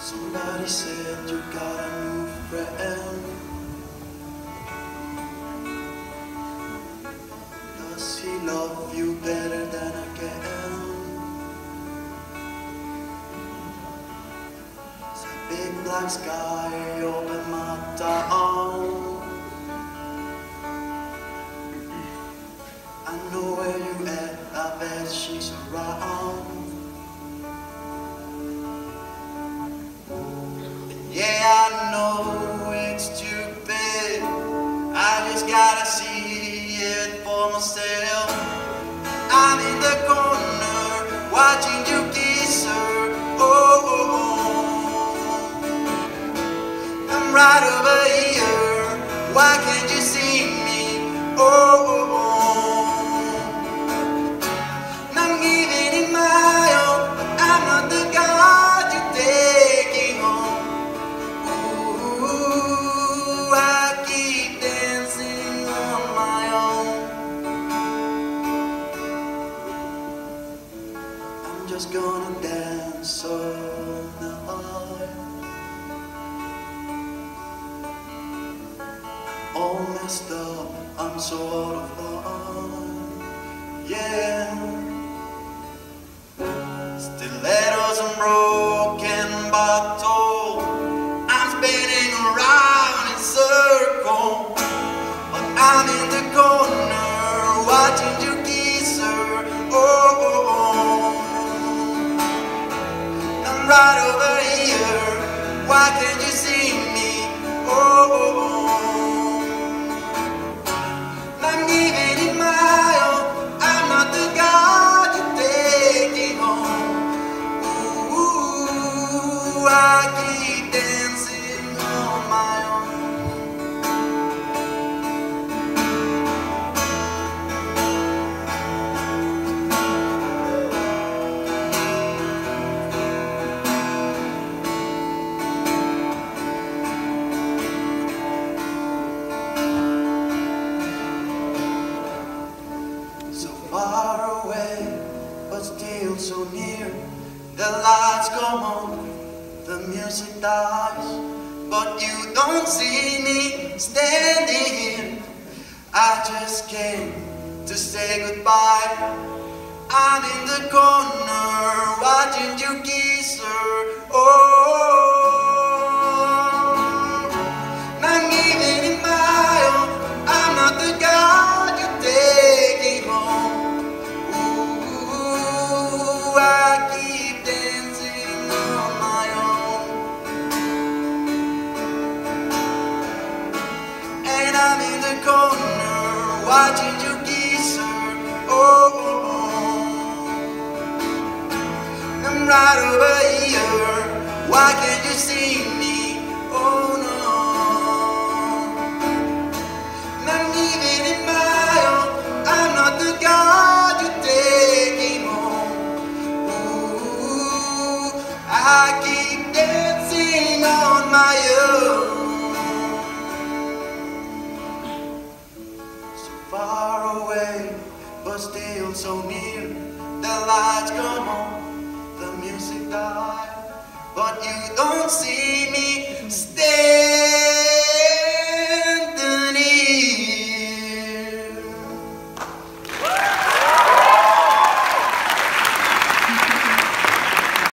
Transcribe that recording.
Somebody said you got a new friend. Does he love you better than I can? It's a big black sky over my town. I know where you at, I bet she's around. Yeah, I know it's stupid, I just gotta see it for myself. I'm in the corner, watching you kiss her, oh, oh, oh. I'm right over here, why can't you see me, oh, oh, oh. And I'm giving it my all, but I'm not the God you're taking home. I keep dancing on my own. I'm just gonna dance all night. All messed up, I'm so out of line. Yeah. Stilettos and broken bottles, spinning around in circles, but I'm in the corner watching you kiss her, oh, oh, oh. I'm right over here, why can't you see me, oh, oh, oh. I'm giving it my all, I'm not the God you're taking home. Ooh, I keep dancing on my own. So far away, but still so near. The lights come on, the music dies, but you don't see me standing here. I just came to say goodbye. I'm in the corner watching you kiss her, oh. I'm giving it my all, I'm not the God you're taking home. Ooh, I keep dancing on my own. And I'm in the corner watching you kiss her, oh, oh, oh. I'm right over here, why can't you see me, oh no. And I'm giving it my all, I'm not the God you're taking home. Ooh, I keep dancing on my own. Far away, but still so near. The lights come on,